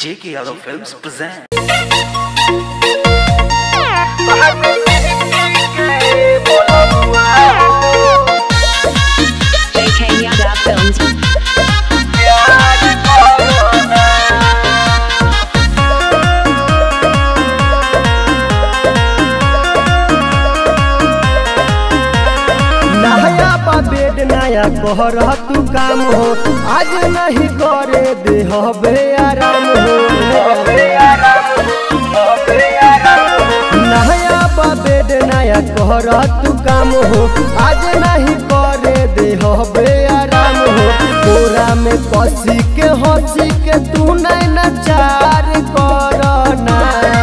J.K. Yadav Films present. J.K. Yadav Films. बेड नया कहर तू काम हो आज नहीं करे दे हबे आराम हो नया बेड नया कहर तू काम हो आज नहीं करे दे हबे आराम हो पूरा में कसी के हंसी के तू नहीं नचार करना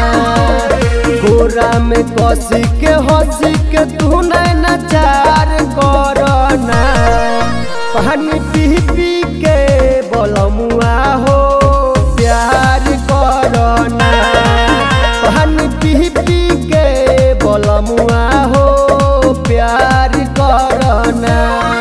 पूरा में कसी के हंसी के तू नहीं नचार करना पानी पी पी के बलमुआ हो प्यार करना पानी पी पी के बलमुआ हो प्यार करना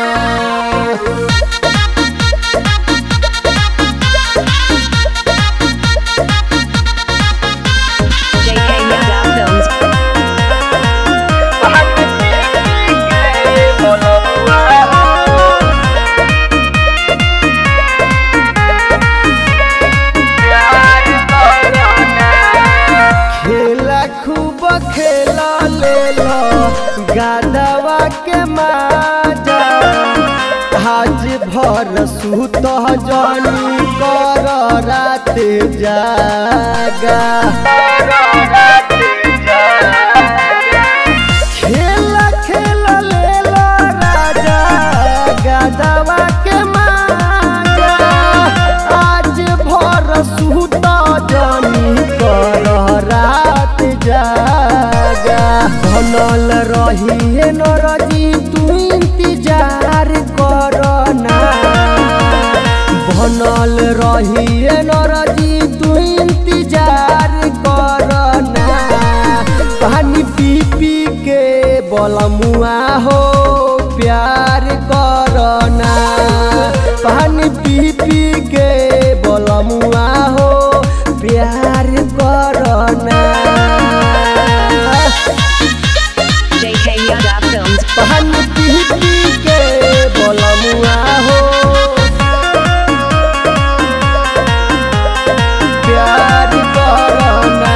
खेला ले लो गादवा के माजा आज भर सुत जानी कर रात जागा खेला खेला ले लो राजा गादवा के माजा आज भर सुत जानी कर रात जागा बनल रही नरजी तू इंतजार करना बनल रही नरजी तू इंतजार करना पानी पी पी के बलमुआ हो प्यार करना पानी पी पी के बलमुआ हो प्यार करना J.K. Yadav Films. पानी पी पी के बलमुआ हो प्यार करना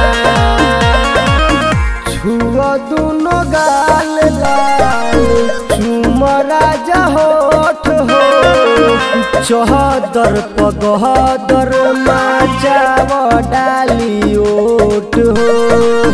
छुआ दोनों गाल लाल चुमरा होठ हो चौहदर पगहदर माचाव डाली ओट हो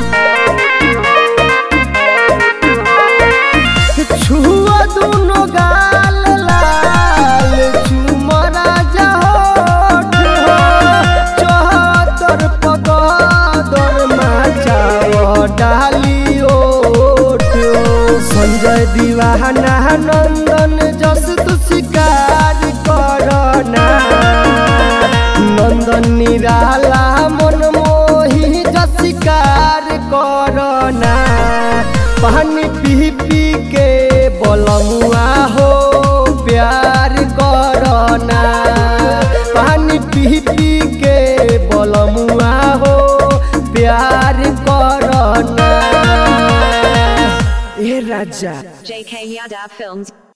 छुआ दोनों गाल लाल चुमरा होठ हो चौहदर पगहदर माचाव डाली ओट हो संजय दीवाना नंदन जस तू शिकार करना नंदन निराला मन मोही जस शिकार करना पानी पी पी के बलमुआ हो प्यार करना पानी पी पी के बलमुआ हो प्यार करना ए राजा J.K. Yadav Films.